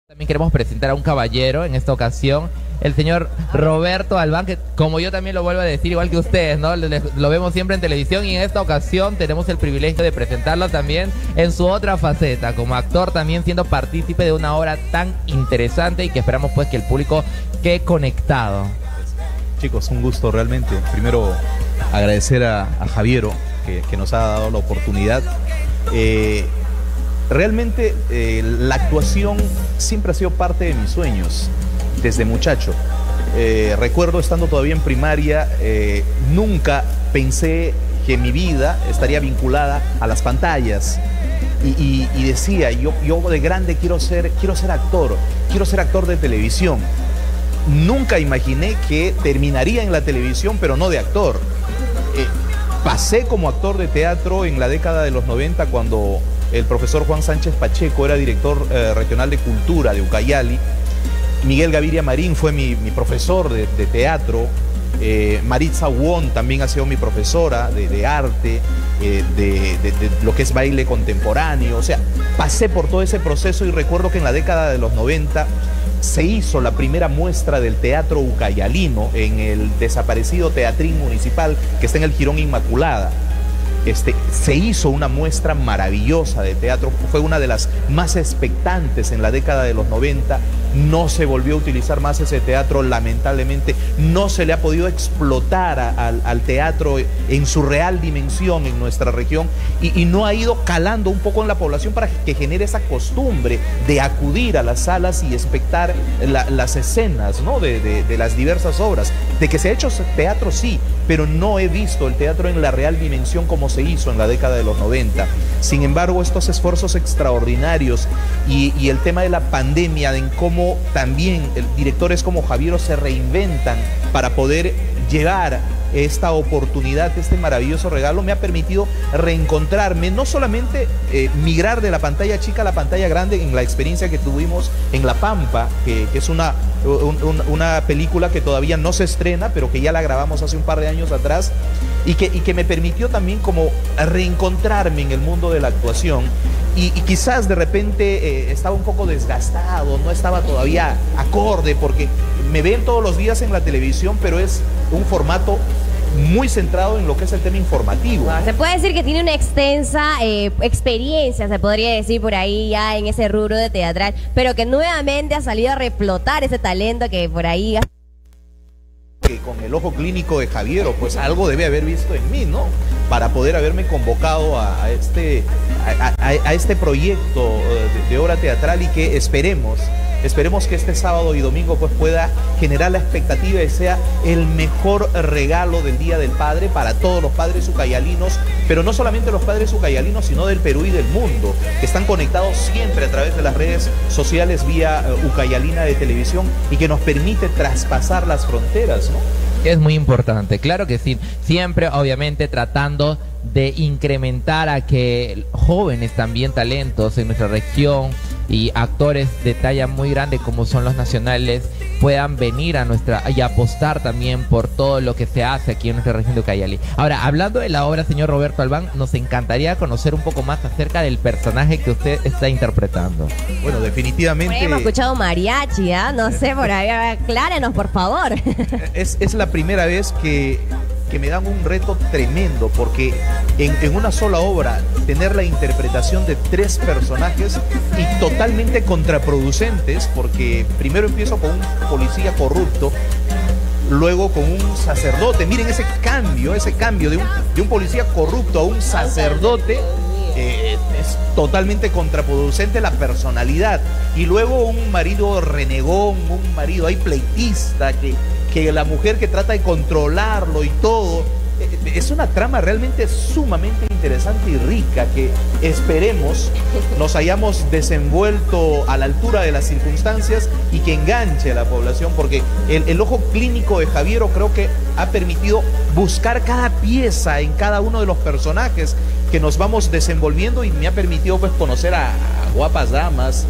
También queremos presentar a un caballero en esta ocasión, el señor Roberto Albán, que como yo también lo vuelvo a decir, igual que ustedes, ¿no? Lo vemos siempre en televisión y en esta ocasión tenemos el privilegio de presentarlo también en su otra faceta, como actor también siendo partícipe de una obra tan interesante y que esperamos pues que el público quede conectado. Chicos, un gusto realmente. Primero agradecer a Javiero que nos ha dado la oportunidad. Realmente la actuación siempre ha sido parte de mis sueños, desde muchacho. Recuerdo estando todavía en primaria, nunca pensé que mi vida estaría vinculada a las pantallas. Y decía, yo de grande quiero ser actor de televisión. Nunca imaginé que terminaría en la televisión, pero no de actor. Pasé como actor de teatro en la década de los 90 cuando el profesor Juan Sánchez Pacheco era director regional de cultura de Ucayali. Miguel Gaviria Marín fue mi profesor de teatro. Maritza Won también ha sido mi profesora de arte, de lo que es baile contemporáneo. O sea, pasé por todo ese proceso y recuerdo que en la década de los 90 se hizo la primera muestra del teatro ucayalino en el desaparecido Teatrín Municipal que está en el Jirón Inmaculada. Se hizo una muestra maravillosa de teatro, fue una de las más expectantes en la década de los 90, no se volvió a utilizar más ese teatro, lamentablemente no se le ha podido explotar al teatro en su real dimensión en nuestra región y no ha ido calando un poco en la población para que genere esa costumbre de acudir a las salas y espectar las escenas, ¿no? de las diversas obras. De que se ha hecho teatro, sí, pero no he visto el teatro en la real dimensión como se hizo en la década de los 90. Sin embargo, estos esfuerzos extraordinarios y el tema de la pandemia, en cómo también directores como Javiero se reinventan para poder llevar esta oportunidad, este maravilloso regalo, me ha permitido reencontrarme, no solamente migrar de la pantalla chica a la pantalla grande en la experiencia que tuvimos en La Pampa, que es una película que todavía no se estrena, pero que ya la grabamos hace un par de años atrás y que me permitió también como reencontrarme en el mundo de la actuación y quizás de repente estaba un poco desgastado, no estaba todavía acorde porque me ven todos los días en la televisión, pero es un formato muy centrado en lo que es el tema informativo. Se puede decir que tiene una extensa experiencia, se podría decir por ahí ya en ese rubro de teatral, pero que nuevamente ha salido a replotar ese talento que por ahí... Que con el ojo clínico de Javiero, pues algo debe haber visto en mí, ¿no? Para poder haberme convocado a este proyecto de obra teatral y que esperemos que este sábado y domingo pues pueda generar la expectativa y sea el mejor regalo del Día del Padre para todos los padres ucayalinos, pero no solamente los padres ucayalinos, sino del Perú y del mundo, que están conectados siempre a través de las redes sociales vía Ucayalina de Televisión y que nos permite traspasar las fronteras, ¿no? Es muy importante, claro que sí, siempre obviamente tratando de incrementar a que jóvenes también talentos en nuestra región y actores de talla muy grande como son los nacionales puedan venir a nuestra y apostar también por todo lo que se hace aquí en nuestra región de Ucayali. Ahora, hablando de la obra, señor Roberto Albán, nos encantaría conocer un poco más acerca del personaje que usted está interpretando. Bueno, definitivamente... Por ahí hemos escuchado mariachi, ¿eh? No sé, por ahí, aclárenos, por favor. Es la primera vez que me dan un reto tremendo, porque en una sola obra tener la interpretación de 3 personajes y totalmente contraproducentes, porque primero empiezo con un policía corrupto, luego con un sacerdote. Miren ese cambio de un policía corrupto a un sacerdote. Es totalmente contraproducente la personalidad, y luego un marido renegón, un marido ahí pleitista, que la mujer que trata de controlarlo y todo. Es una trama realmente sumamente interesante y rica que esperemos nos hayamos desenvuelto a la altura de las circunstancias y que enganche a la población, porque el ojo clínico de Javiero creo que ha permitido buscar cada pieza en cada uno de los personajes que nos vamos desenvolviendo y me ha permitido pues conocer a guapas damas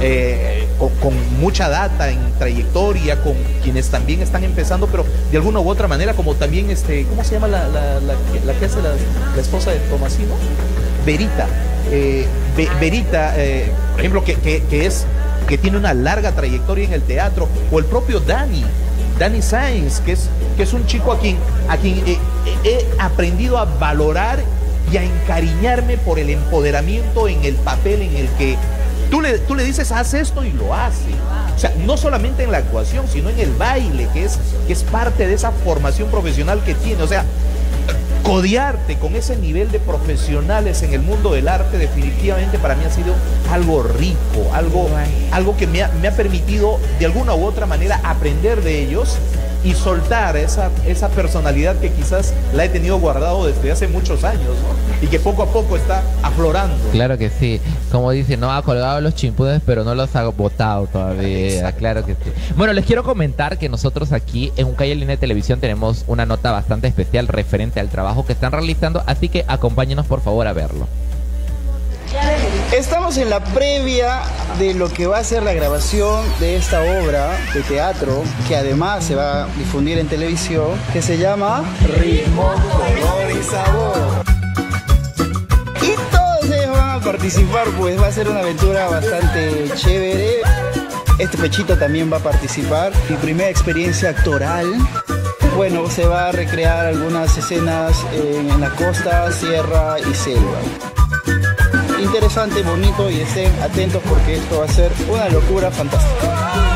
con mucha data en trayectoria, con quienes también están empezando, pero de alguna u otra manera, como también ¿cómo se llama la que hace la esposa de Tomasino? Verita. Verita, por ejemplo, que es que tiene una larga trayectoria en el teatro, o el propio Dani Sáenz, que es un chico a quien he aprendido a valorar y a encariñarme por el empoderamiento en el papel en el que tú le dices, haz esto, y lo hace. O sea, no solamente en la actuación, sino en el baile, que es parte de esa formación profesional que tiene. O sea, codearte con ese nivel de profesionales en el mundo del arte definitivamente para mí ha sido algo rico, algo que me ha permitido de alguna u otra manera aprender de ellos y soltar esa personalidad que quizás la he tenido guardado desde hace muchos años, ¿no? Y que poco a poco está aflorando. Claro que sí. Como dice, no ha colgado los chimpudes, pero no los ha botado todavía. Exacto. Claro que sí. Bueno, les quiero comentar que nosotros aquí en Uncaya Línea de Televisión tenemos una nota bastante especial referente al trabajo que están realizando, así que acompáñenos por favor a verlo. Estamos en la previa de lo que va a ser la grabación de esta obra de teatro, que además se va a difundir en televisión, que se llama Ritmo, Color y Sabor. Y todos ellos van a participar, pues va a ser una aventura bastante chévere. Este Pechito también va a participar. Mi primera experiencia actoral. Bueno, se va a recrear algunas escenas en la costa, sierra y selva. Interesante, bonito, y estén atentos porque esto va a ser una locura fantástica.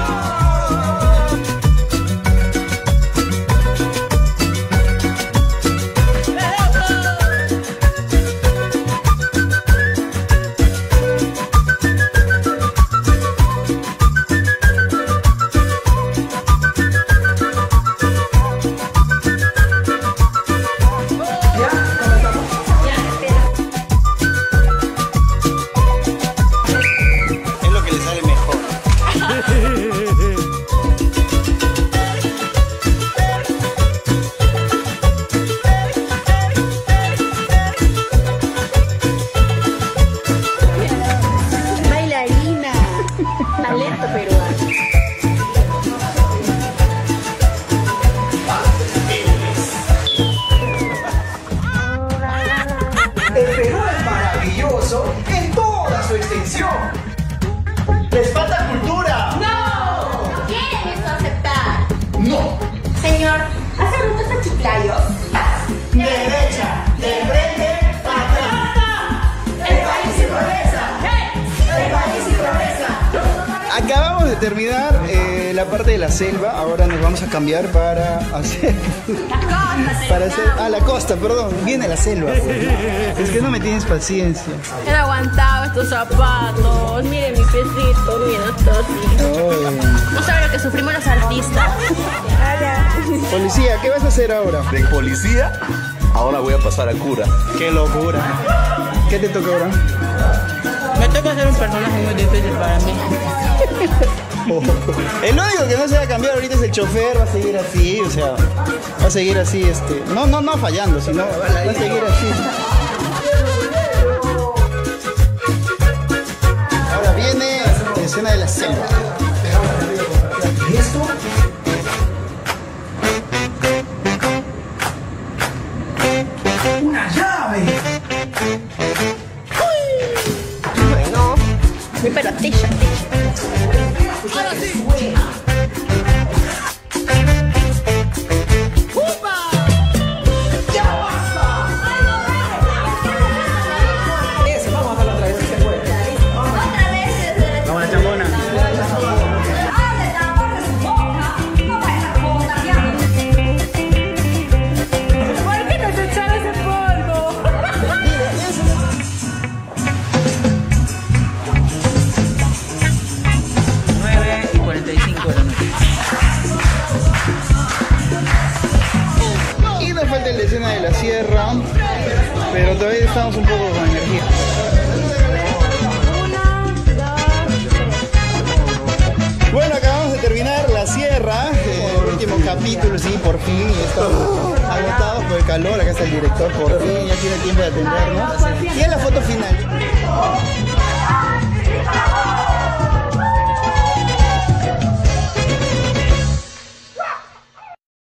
El Perú es maravilloso en toda su extensión. ¿Les falta cultura? ¡No! ¿No quieren eso aceptar? No. Señor, ¿hace ruta hasta Chiclayo? Derecha, de frente, para atrás. El país sí progresa. El país sí progresa. Acabamos de terminar la parte de la selva. Ahora nos vamos a cambiar para hacer... la costa, perdón. Viene la selva. Es que no me tienes paciencia. He aguantado estos zapatos. Miren mi piecito, miren, está así. No saben lo que sufrimos los artistas. Policía, ¿qué vas a hacer ahora? De policía, ahora voy a pasar a cura. ¡Qué locura! ¿Qué te toca ahora? Me toca hacer un personaje muy difícil para mí. El único que no se va a cambiar ahorita es el chofer, va a seguir así, o sea, va a seguir así, no fallando, sino va a seguir así. Ahora viene la escena de la selva. ¿Y esto? ¡Una llave! Bueno, mi pelotilla. Ahora sí. Vamos a hacerlo otra vez, si se puede. Otra vez. Vamos a la chambona. Hable tambor de su boca. No vaya a estar botaneando. ¿Por qué nos echaron ese polvo? 9:45 de la noche. Y nos falta la escena de la sierra, pero todavía estamos un poco con energía. Bueno, acabamos de terminar la sierra, el último capítulo, sí, por fin, y estamos agotados por el calor. Acá está el director, por fin, ya tiene tiempo de atendernos. Y en la foto final.